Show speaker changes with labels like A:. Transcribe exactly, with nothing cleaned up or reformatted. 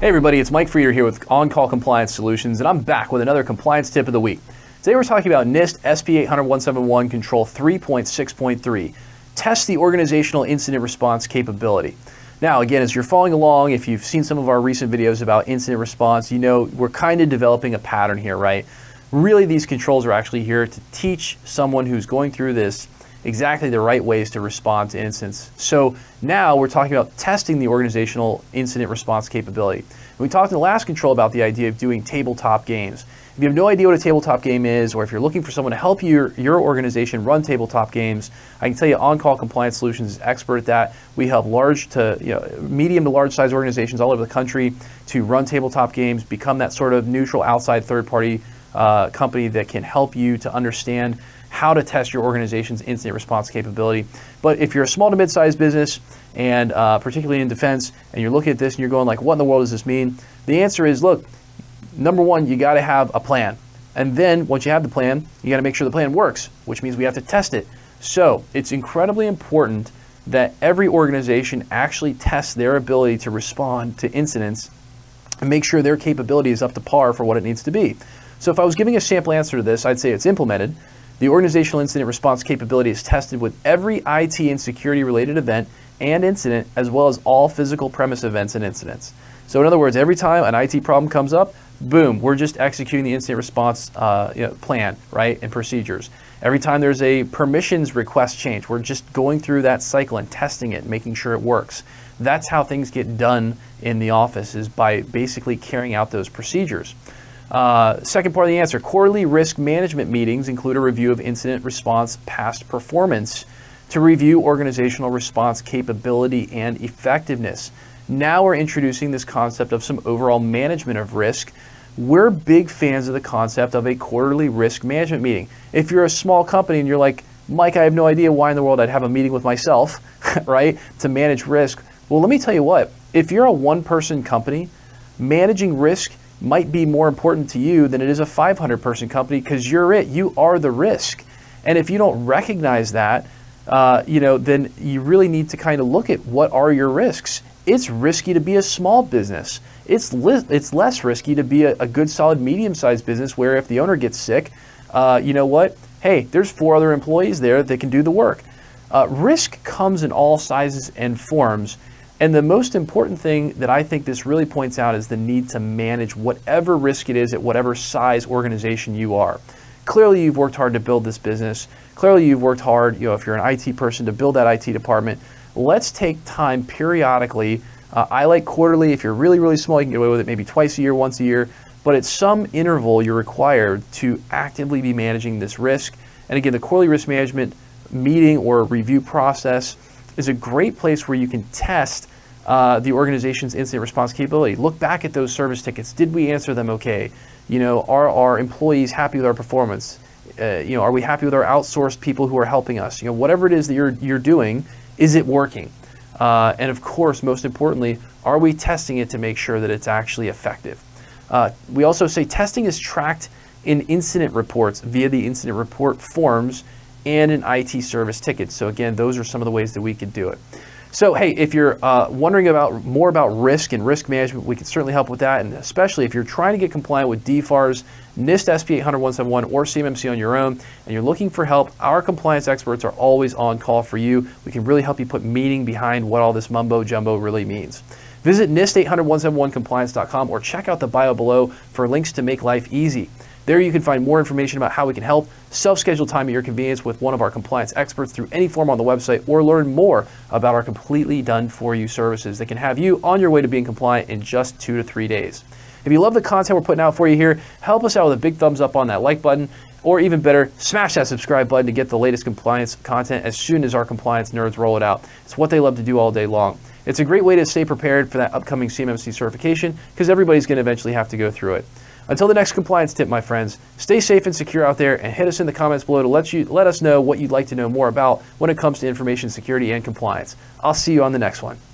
A: Hey everybody, it's Mike Frieder here with On-Call Compliance Solutions, and I'm back with another compliance tip of the week. Today we're talking about NIST S P eight hundred one seventy-one Control three point six point three. Test the organizational incident response capability. Now again, as you're following along, if you've seen some of our recent videos about incident response, you know we're kind of developing a pattern here, right? Really, these controls are actually here to teach someone who's going through this exactly the right ways to respond to incidents. So now we're talking about testing the organizational incident response capability. And we talked in the last control about the idea of doing tabletop games. If you have no idea what a tabletop game is, or if you're looking for someone to help your, your organization run tabletop games, I can tell you On-Call Compliance Solutions is expert at that. We help large to, you know, medium to large size organizations all over the country to run tabletop games, become that sort of neutral outside third party uh, company that can help you to understand how to test your organization's incident response capability. But if you're a small to mid-sized business, and uh, particularly in defense, and you're looking at this and you're going like, what in the world does this mean? The answer is, look, number one, you gotta have a plan. And then once you have the plan, you gotta make sure the plan works, which means we have to test it. So it's incredibly important that every organization actually tests their ability to respond to incidents and make sure their capability is up to par for what it needs to be. So if I was giving a sample answer to this, I'd say it's implemented. The organizational incident response capability is tested with every I T and security related event and incident, as well as all physical premise events and incidents. So in other words, every time an I T problem comes up, boom, we're just executing the incident response uh, you know, plan, right, and procedures. Every time there's a permissions request change, we're just going through that cycle and testing it, making sure it works. That's how things get done in the office, is by basically carrying out those procedures. Uh, second part of the answer, quarterly risk management meetings include a review of incident response past performance to review organizational response capability and effectiveness. Now we're introducing this concept of some overall management of risk. We're big fans of the concept of a quarterly risk management meeting. If you're a small company and you're like, Mike, I have no idea why in the world I'd have a meeting with myself, right, to manage risk. Well, let me tell you what, if you're a one-person company, managing risk might be more important to you than it is a five hundred person company, because you're it, you are the risk. And if you don't recognize that, uh, you know, then you really need to kind of look at what are your risks. It's risky to be a small business. It's, li it's less risky to be a, a good, solid, medium-sized business where if the owner gets sick, uh, you know what? Hey, there's four other employees there that can do the work. Uh, risk comes in all sizes and forms. And the most important thing that I think this really points out is the need to manage whatever risk it is at whatever size organization you are. Clearly, you've worked hard to build this business. Clearly, you've worked hard, you know, if you're an I T person, to build that I T department. Let's take time periodically. Uh, I like quarterly. If you're really, really small, you can get away with it maybe twice a year, once a year. But at some interval, you're required to actively be managing this risk. And again, the quarterly risk management meeting or review process is a great place where you can test uh, the organization's incident response capability. Look back at those service tickets. Did we answer them okay? You know, are our employees happy with our performance? Uh, you know, are we happy with our outsourced people who are helping us? You know, whatever it is that you're, you're doing, is it working? Uh, and of course, most importantly, are we testing it to make sure that it's actually effective? Uh, we also say testing is tracked in incident reports via the incident report forms and an I T service ticket. So again, those are some of the ways that we could do it. So hey, if you're uh, wondering about more about risk and risk management, we can certainly help with that. And especially if you're trying to get compliant with D FARS, NIST S P eight hundred one seventy-one, or C M M C on your own, and you're looking for help, our compliance experts are always on call for you. We can really help you put meaning behind what all this mumbo jumbo really means. Visit NIST eight hundred one seventy-one compliance dot com or check out the bio below for links to make life easy. There you can find more information about how we can help, self-schedule time at your convenience with one of our compliance experts through any form on the website, or learn more about our completely done-for-you services that can have you on your way to being compliant in just two to three days. If you love the content we're putting out for you here, help us out with a big thumbs up on that like button, or even better, smash that subscribe button to get the latest compliance content as soon as our compliance nerds roll it out. It's what they love to do all day long. It's a great way to stay prepared for that upcoming C M M C certification, because everybody's going to eventually have to go through it. Until the next compliance tip, my friends, stay safe and secure out there, and hit us in the comments below to let you let us know what you'd like to know more about when it comes to information security and compliance. I'll see you on the next one.